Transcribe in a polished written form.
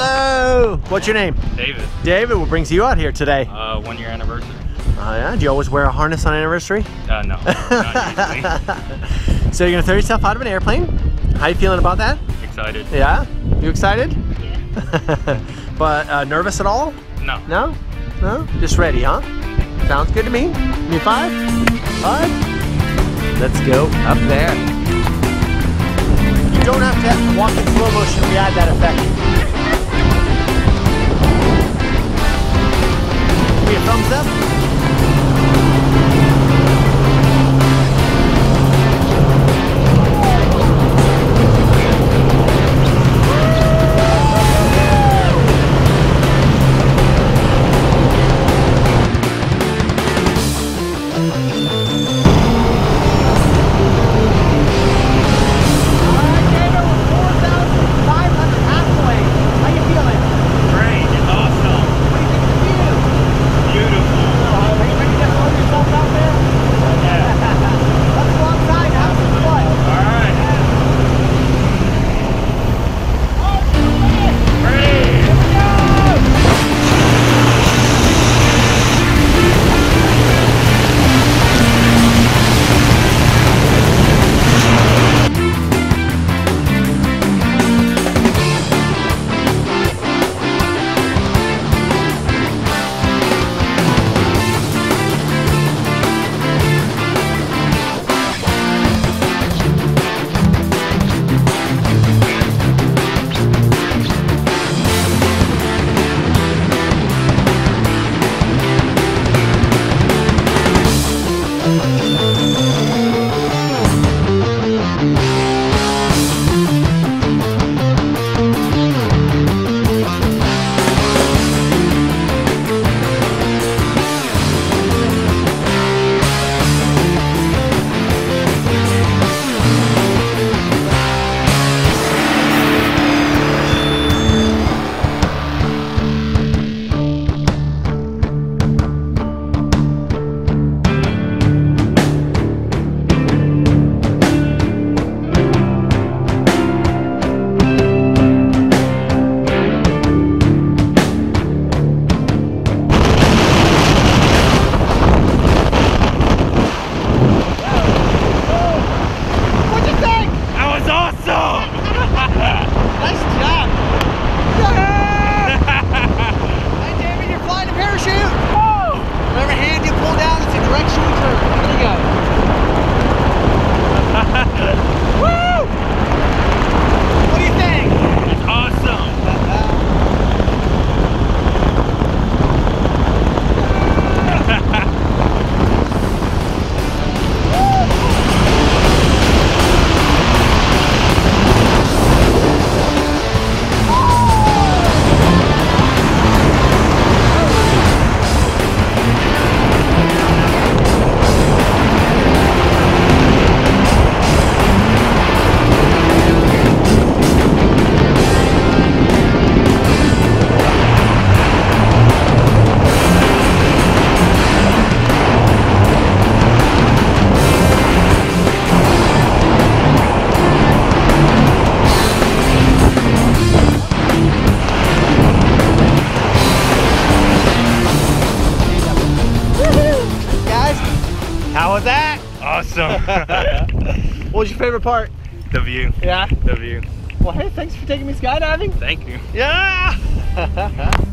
Hello! What's your name? David. David, what brings you out here today? 1 year anniversary. Oh yeah? Do you always wear a harness on anniversary? No, not usually. So you're gonna throw yourself out of an airplane? How you feeling about that? Excited. Yeah? You excited? Yeah. But nervous at all? No. No? No? Just ready, huh? Sounds good to me. Give me 5? 5? Let's go up there. You don't have to walk in slow motion. We add that effect. Give me a thumbs up. How was that? Awesome. What was your favorite part? The view. Yeah? The view. Well, hey, thanks for taking me skydiving. Thank you. Yeah!